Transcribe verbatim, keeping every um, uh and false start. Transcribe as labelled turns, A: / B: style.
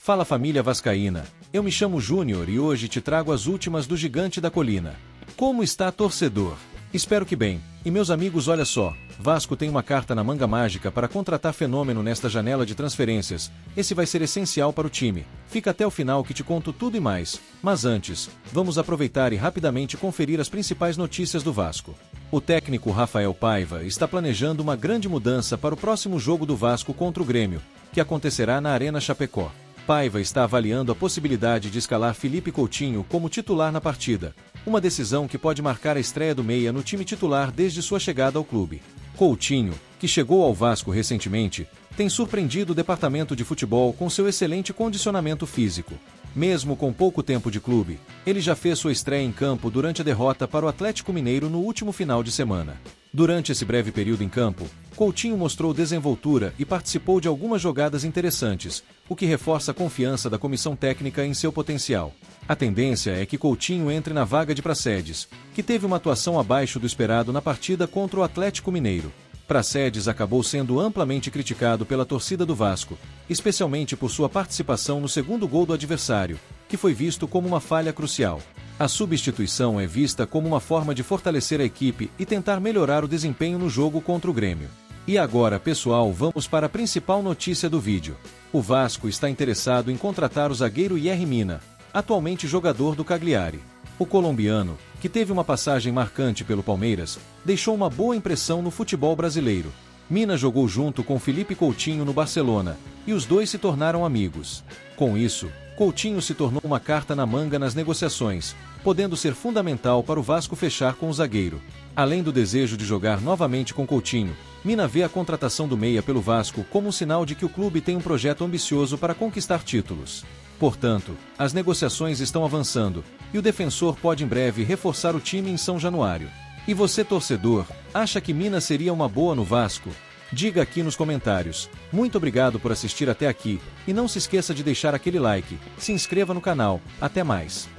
A: Fala família vascaína, eu me chamo Júnior e hoje te trago as últimas do Gigante da Colina. Como está torcedor? Espero que bem. E meus amigos, olha só, Vasco tem uma carta na manga mágica para contratar fenômeno nesta janela de transferências. Esse vai ser essencial para o time. Fica até o final que te conto tudo e mais. Mas antes, vamos aproveitar e rapidamente conferir as principais notícias do Vasco. O técnico Rafael Paiva está planejando uma grande mudança para o próximo jogo do Vasco contra o Grêmio, que acontecerá na Arena Chapecó. Paiva está avaliando a possibilidade de escalar Felipe Coutinho como titular na partida, uma decisão que pode marcar a estreia do meia no time titular desde sua chegada ao clube. Coutinho, que chegou ao Vasco recentemente, tem surpreendido o departamento de futebol com seu excelente condicionamento físico. Mesmo com pouco tempo de clube, ele já fez sua estreia em campo durante a derrota para o Atlético Mineiro no último final de semana. Durante esse breve período em campo, Coutinho mostrou desenvoltura e participou de algumas jogadas interessantes, o que reforça a confiança da comissão técnica em seu potencial. A tendência é que Coutinho entre na vaga de Praxedes, que teve uma atuação abaixo do esperado na partida contra o Atlético Mineiro. Praxedes acabou sendo amplamente criticado pela torcida do Vasco, especialmente por sua participação no segundo gol do adversário, que foi visto como uma falha crucial. A substituição é vista como uma forma de fortalecer a equipe e tentar melhorar o desempenho no jogo contra o Grêmio. E agora, pessoal, vamos para a principal notícia do vídeo. O Vasco está interessado em contratar o zagueiro Yerry Mina, atualmente jogador do Cagliari. O colombiano, que teve uma passagem marcante pelo Palmeiras, deixou uma boa impressão no futebol brasileiro. Mina jogou junto com Felipe Coutinho no Barcelona, e os dois se tornaram amigos. Com isso, Coutinho se tornou uma carta na manga nas negociações, podendo ser fundamental para o Vasco fechar com o zagueiro. Além do desejo de jogar novamente com Coutinho, Mina vê a contratação do meia pelo Vasco como um sinal de que o clube tem um projeto ambicioso para conquistar títulos. Portanto, as negociações estão avançando, e o defensor pode em breve reforçar o time em São Januário. E você, torcedor, acha que Mina seria uma boa no Vasco? Diga aqui nos comentários. Muito obrigado por assistir até aqui, e não se esqueça de deixar aquele like, se inscreva no canal, até mais.